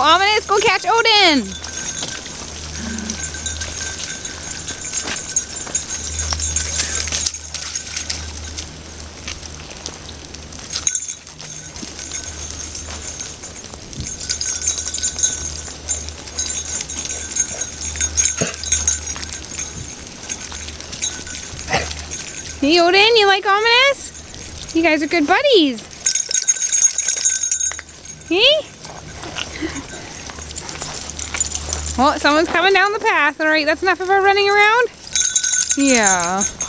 Ominous, go catch Odin. Hey Odin, you like Ominous? You guys are good buddies. Hey? Well, someone's coming down the path. Alright, that's enough of our running around? Yeah.